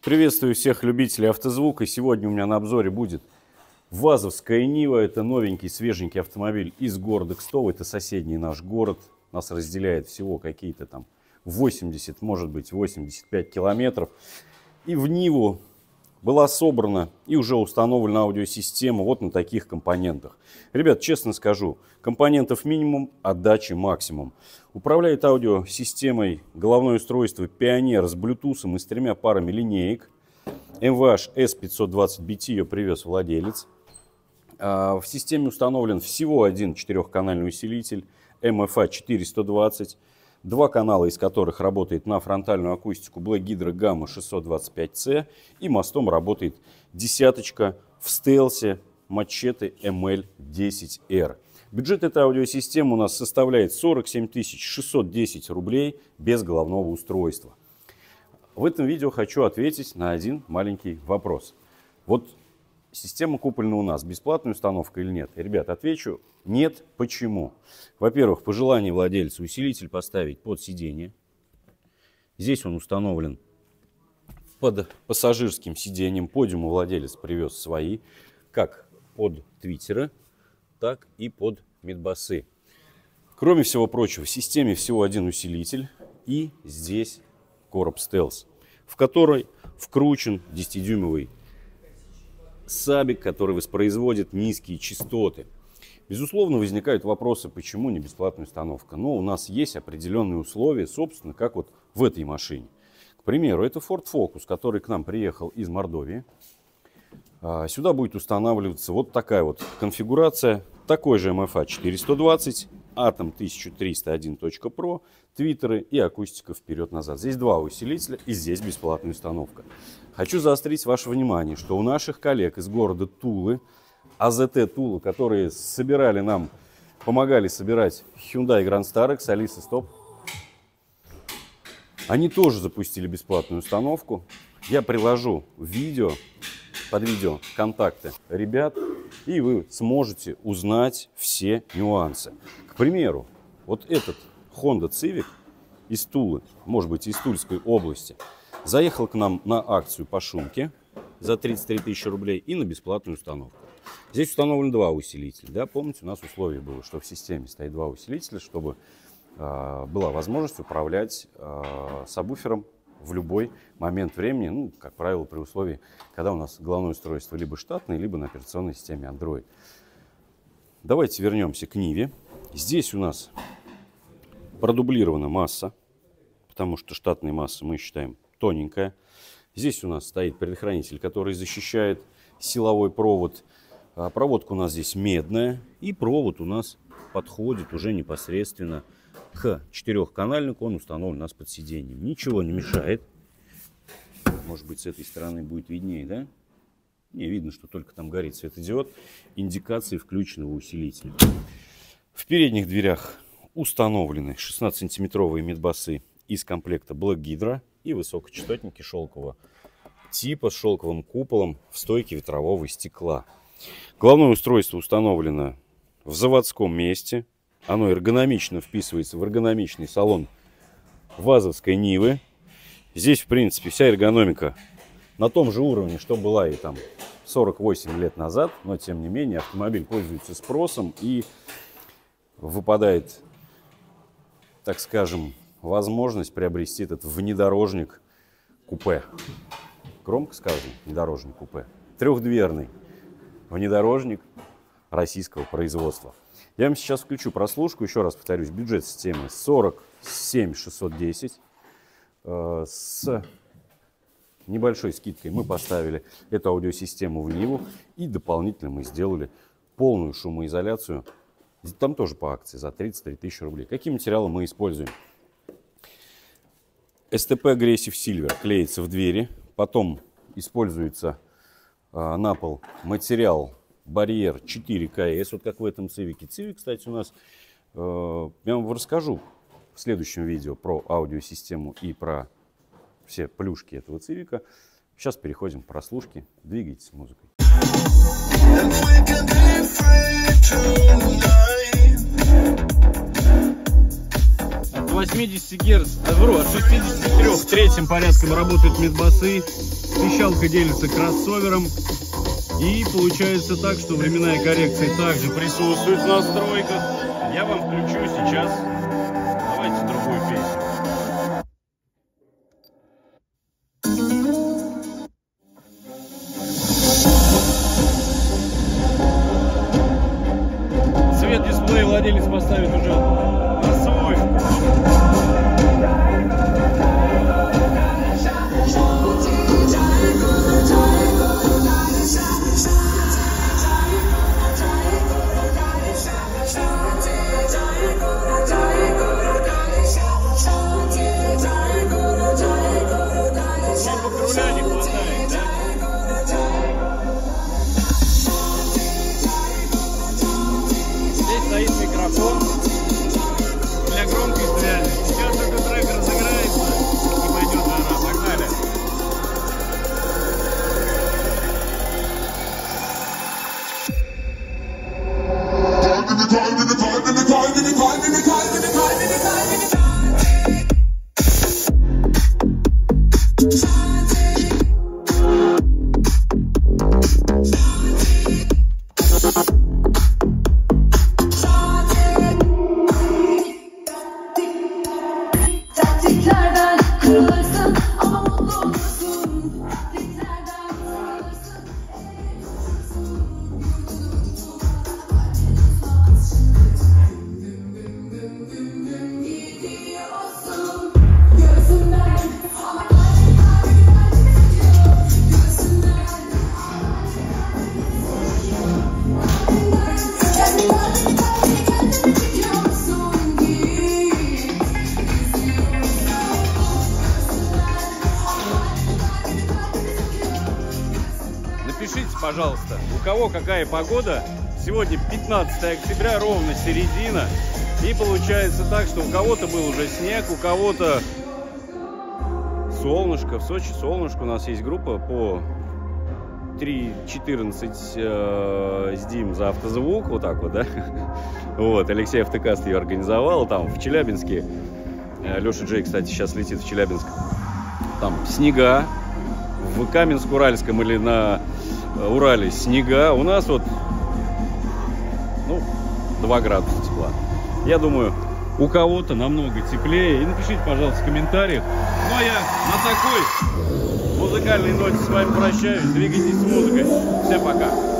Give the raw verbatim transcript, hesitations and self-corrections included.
Приветствую всех любителей автозвука. Сегодня у меня на обзоре будет ВАЗовская Нива. Это новенький, свеженький автомобиль из города Кстово. Это соседний наш город. Нас разделяет всего какие-то там восемьдесят, может быть восемьдесят пять километров. И в Ниву была собрана и уже установлена аудиосистема вот на таких компонентах. Ребят, честно скажу, компонентов минимум, отдачи максимум. Управляет аудиосистемой головное устройство Pioneer с Bluetooth и с тремя парами линеек. эм вэ эйч эс пятьсот двадцать би ти ее привез владелец. В системе установлен всего один четырехканальный усилитель эм эф а четыреста двадцать. Два канала из которых работает на фронтальную акустику Black Hydra Gamma шестьсот двадцать пять си и мостом работает десяточка в стелсе Machete эм эл десять эр. Бюджет этой аудиосистемы у нас составляет сорок семь тысяч шестьсот десять рублей без головного устройства. В этом видео хочу ответить на один маленький вопрос. Вот система куплена у нас, бесплатная установка или нет? И, ребят, отвечу нет. Почему? Во-первых, по желанию владельца усилитель поставить под сиденье. Здесь он установлен под пассажирским сиденьем. Подиуму владелец привез свои, как под твиттеры, так и под мидбасы. Кроме всего прочего, в системе всего один усилитель и здесь короб стелс, в который вкручен десятидюймовый сабик, который воспроизводит низкие частоты. Безусловно, возникают вопросы, почему не бесплатная установка. Но у нас есть определенные условия, собственно, как вот в этой машине. К примеру, это Ford Focus, который к нам приехал из Мордовии. Сюда будет устанавливаться вот такая вот конфигурация. Такой же эм эф а четыреста двадцать, Atom тысяча триста один точка про, твиттеры и акустика вперед-назад. Здесь два усилителя и здесь бесплатная установка. Хочу заострить ваше внимание, что у наших коллег из города Тулы, а зэ тэ Тула, которые собирали нам, помогали собирать Hyundai Grand Starex, Алиса, стоп. Они тоже запустили бесплатную установку. Я приложу видео, под видео контакты ребят, и вы сможете узнать все нюансы. К примеру, вот этот Honda Civic из Тулы, может быть из Тульской области, заехал к нам на акцию по шумке за тридцать три тысячи рублей и на бесплатную установку. Здесь установлено два усилителя. Да? Помните, у нас условие было, что в системе стоит два усилителя, чтобы э, была возможность управлять э, сабвуфером в любой момент времени. Ну, как правило, при условии, когда у нас головное устройство либо штатное, либо на операционной системе Android. Давайте вернемся к Ниве. Здесь у нас продублирована масса, потому что штатная масса мы считаем тоненькая. Здесь у нас стоит предохранитель, который защищает силовой провод. Проводка у нас здесь медная. И провод у нас подходит уже непосредственно к четырехканальнику. Он установлен у нас под сиденьем. Ничего не мешает. Может быть, с этой стороны будет виднее, да? Не, видно, что только там горит светодиод. Индикации включенного усилителя. В передних дверях установлены шестнадцатисантиметровые мидбасы из комплекта Black Hydra и высокочастотники шелкового типа с шелковым куполом в стойке ветрового стекла. Головное устройство установлено в заводском месте. Оно эргономично вписывается в эргономичный салон ВАЗовской Нивы. Здесь, в принципе, вся эргономика на том же уровне, что была и там сорок восемь лет назад. Но, тем не менее, автомобиль пользуется спросом и выпадает, так скажем, возможность приобрести этот внедорожник купе. Громко сказано, внедорожник купе. Трехдверный внедорожник российского производства. Я вам сейчас включу прослушку. Еще раз повторюсь, бюджет системы сорок семь тысяч шестьсот десять. С небольшой скидкой мы поставили эту аудиосистему в Ниву. И дополнительно мы сделали полную шумоизоляцию. Там тоже по акции за тридцать три тысячи рублей. Какие материалы мы используем? эс тэ пэ Aggressive Silver клеится в двери. Потом используется э, на пол материал барьер четыре ка эс. Вот как в этом Цивике. Цивик, кстати, у нас, э, я вам расскажу в следующем видео про аудиосистему и про все плюшки этого Цивика. Сейчас переходим к прослушке. Двигайтесь с музыкой. восьмидесяти герц, вру, от шестидесяти трёх третьим порядком работают мидбасы, пищалка делится кроссовером, и получается так, что временная коррекция также присутствует в настройках. Я вам включу сейчас, давайте другую песню. Цвет дисплея владелец поставит уже на свой вкус. Руля не хватает, да? Здесь стоит микрофон для громкой связи. Сейчас этот трек разыграется и пойдет жара. Погнали! Напишите, пожалуйста, у кого какая погода. Сегодня пятнадцатое октября, ровно середина. И получается так, что у кого-то был уже снег, у кого-то солнышко. В Сочи солнышко. У нас есть группа по три четырнадцать э, с Дим за автозвук. Вот так вот, да? Вот, Алексей Автокаст ее организовал. Там в Челябинске. Леша Джей, кстати, сейчас летит в Челябинск. Там снега. В Каменск-Уральском или на Урале снега. У нас вот, ну, два градуса тепла. Я думаю, у кого-то намного теплее. И напишите, пожалуйста, в комментариях. Ну а я на такой музыкальной ноте с вами прощаюсь. Двигайтесь с музыкой. Всем пока.